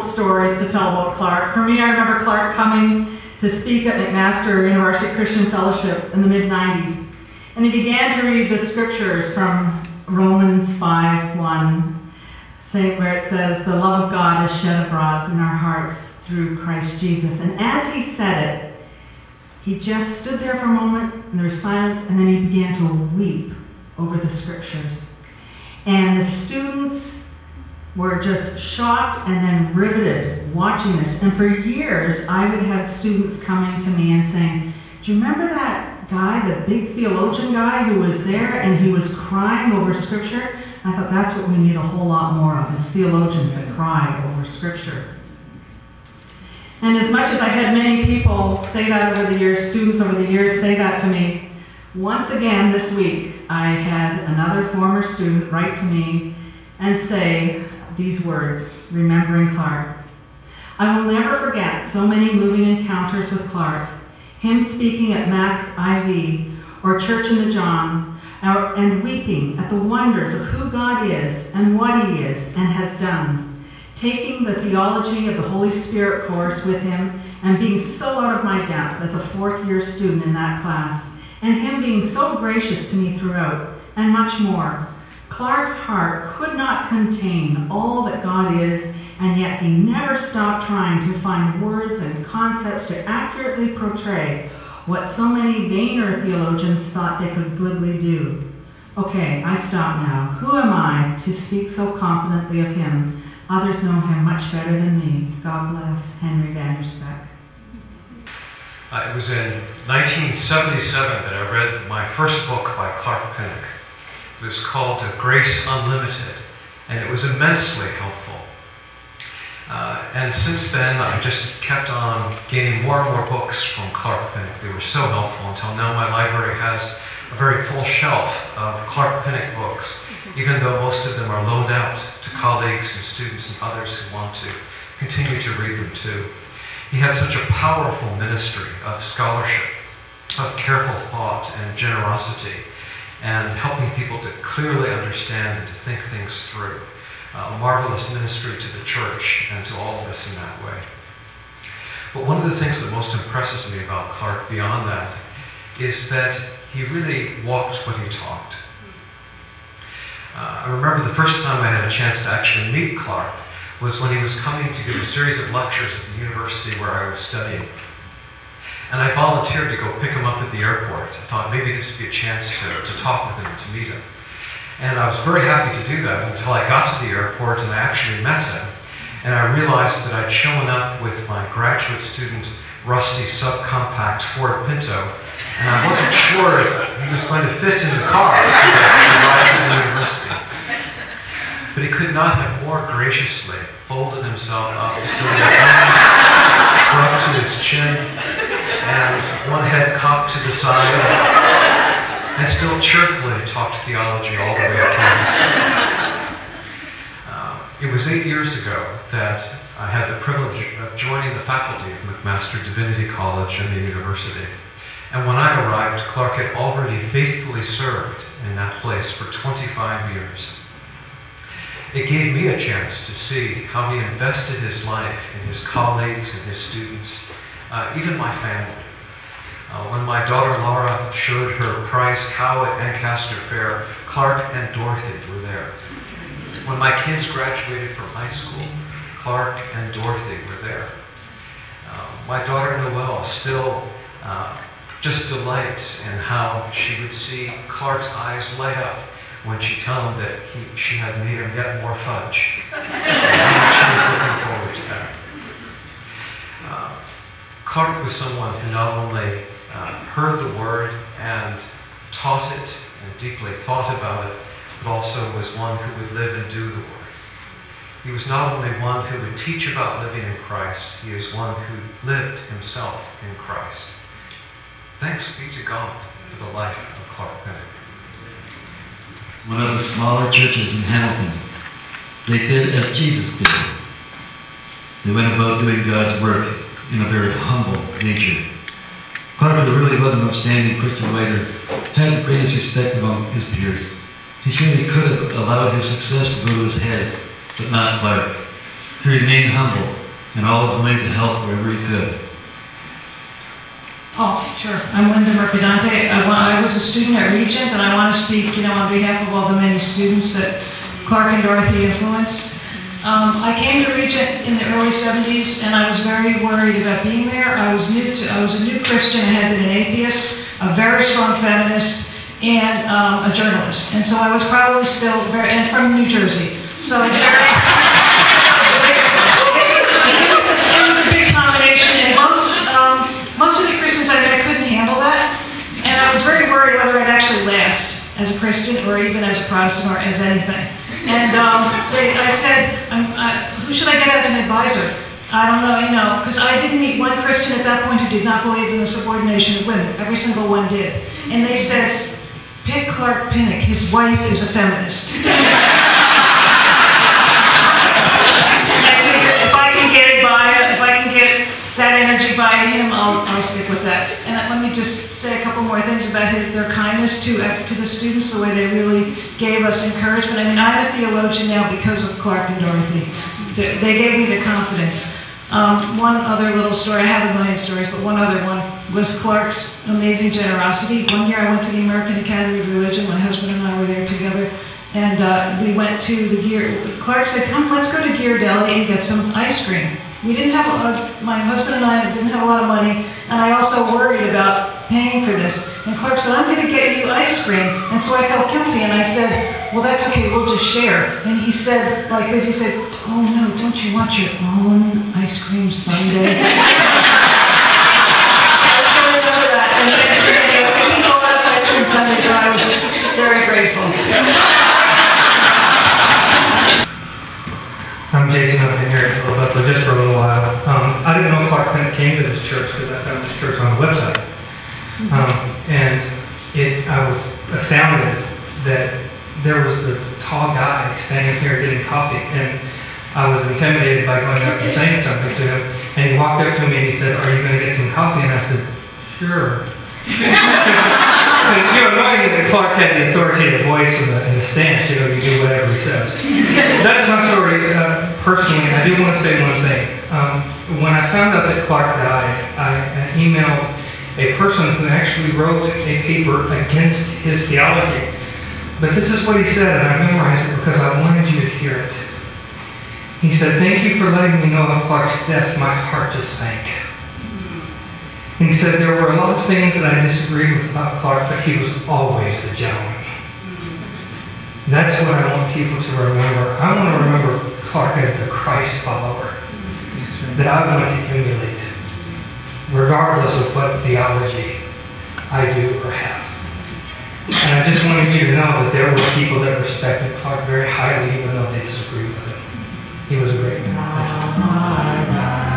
of stories to tell about Clark. For me, I remember Clark coming to speak at McMaster University Christian Fellowship in the mid-90s. And he began to read the scriptures from Romans 5:1, where it says, "The love of God is shed abroad in our hearts through Christ Jesus." And as he said it, he just stood there for a moment, and there was silence, and then he began to weep over the scriptures. And the students were just shocked and then riveted watching this. And for years, I would have students coming to me and saying, "Do you remember that guy, the big theologian guy who was there and he was crying over scripture?" I thought that's what we need a whole lot more of, is theologians that cry over scripture. And as much as I had many people say that over the years, students over the years say that to me, once again this week I had another former student write to me and say these words, remembering Clark. "I will never forget so many moving encounters with Clark, him speaking at Mac IV or Church in the John, and weeping at the wonders of who God is and what he is and has done. Taking the Theology of the Holy Spirit course with him and being so out of my depth as a fourth-year student in that class, and him being so gracious to me throughout, and much more. Clark's heart could not contain all that God is, and yet he never stopped trying to find words and concepts to accurately portray what so many vainer theologians thought they could glibly do. Okay, I stop now. Who am I to speak so confidently of him? Others know him much better than me. God bless, Henry Vanderspeck." It was in 1977 that I read my first book by Clark Pinnock. It was called Grace Unlimited, and it was immensely helpful. And since then, I just kept on gaining more and more books from Clark Pinnock. They were so helpful until now my library has a very full shelf of Clark Pinnock books, even though most of them are loaned out to colleagues and students and others who want to continue to read them too. He had such a powerful ministry of scholarship, of careful thought and generosity, and helping people to clearly understand and to think things through. A marvelous ministry to the church and to all of us in that way. But one of the things that most impresses me about Clark beyond that is that he really walked what he talked. I remember the first time I had a chance to actually meet Clark was when he was coming to give a series of lectures at the university where I was studying. And I volunteered to go pick him up at the airport. I thought maybe this would be a chance to talk with him, to meet him. And I was very happy to do that until I got to the airport and I actually met him. And I realized that I'd shown up with my graduate student rusty subcompact Ford Pinto, and I wasn't sure if he was going to fit in the car to arrive at the university. But he could not have more graciously folded himself up so his hands were up to his chin and one head cocked to the side. And still cheerfully talked theology all the way to campus. It was 8 years ago that I had the privilege of joining the faculty of McMaster Divinity College and the university. And when I arrived, Clark had already faithfully served in that place for 25 years. It gave me a chance to see how he invested his life in his colleagues and his students, even my family. When my daughter Laura showed her prize cow at Ancaster Fair, Clark and Dorothy were there. When my kids graduated from high school, Clark and Dorothy were there. My daughter Noelle still just delights in how she would see Clark's eyes light up when she'd tell him that she had made him yet more fudge. She was looking forward to that. Clark was someone who not only heard the word and taught it and deeply thought about it, but also was one who would live and do the word. He was not only one who would teach about living in Christ, he is one who lived himself in Christ. Thanks be to God for the life of Clark Pinnock. One of the smaller churches in Hamilton, they did as Jesus did. They went about doing God's work in a very humble nature. Clark, who really was an outstanding Christian writer, had the greatest respect among his peers. He surely could have allowed his success to go to his head, but not Clark. He remained humble and always willing to help wherever he could. Oh, sure. I'm Linda Mercadante. I was a student at Regent, and I want to speak, on behalf of all the many students that Clark and Dorothy influenced. I came to Regent in the early 70s, and I was very worried about being there. I was a new Christian. I had been an atheist, a very strong feminist, and a journalist. And so I was probably still and from New Jersey. So it was a big combination, and most of the Christians I met couldn't handle that, and I was very worried whether I'd actually last as a Christian or even as a Protestant or as anything. And I said, who should I get as an advisor? I don't know, because I didn't meet one Christian at that point who did not believe in the subordination of women. Every single one did. And they said, pick Clark Pinnock. His wife is a feminist. If I can get that energy by him, I'll stick with that. And let me just say a couple more things about their kindness to the students, the way they really gave us encouragement. I mean, I'm a theologian now because of Clark and Dorothy. They gave me the confidence. One other little story, I have a million stories, but one other one was Clark's amazing generosity. One year I went to the American Academy of Religion. My husband and I were there together. And we went to the Clark said, come, let's go to Gear Deli and get some ice cream. We didn't have, my husband and I didn't have a lot of money, and I also worried about paying for this. And Clark said, I'm going to get you ice cream. And so I felt guilty, and I said, well, that's okay, we'll just share. And he said, like this, he said, oh no, don't you want your own ice cream sundae? I was going to remember that. And he bought us ice cream sundae, so I was very grateful. I'm Jason. I've been here at Little Bethel just for a little while. I didn't know Clark Pinnock came to this church because I found this church on the website. And I was astounded that there was a tall guy standing here getting coffee. And I was intimidated by going up and saying something to him. And he walked up to me and he said, are you going to get some coffee? And I said, sure. Knowing that Clark had the authoritative voice and the stance, you do whatever he says. That's my story. Personally, I do want to say one thing. When I found out that Clark died, I emailed a person who actually wrote a paper against his theology. But this is what he said, and I memorized it because I wanted you to hear it. He said, thank you for letting me know of Clark's death. My heart just sank. And he said, there were a lot of things that I disagreed with about Clark, but he was always a gentleman. That's what I want people to remember. I want to remember Clark as the Christ follower that I want to emulate, regardless of what theology I do or have. And I just wanted you to know that there were people that respected Clark very highly, even though they disagreed with him. He was a great man. Thank you.